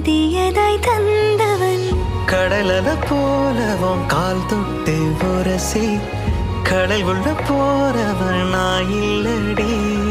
புதியதாய் தந்தவன் கடலல போலவும் கால் தொட்டு உரசி கடல் உள்ள போறவன் நான் இல்லடி.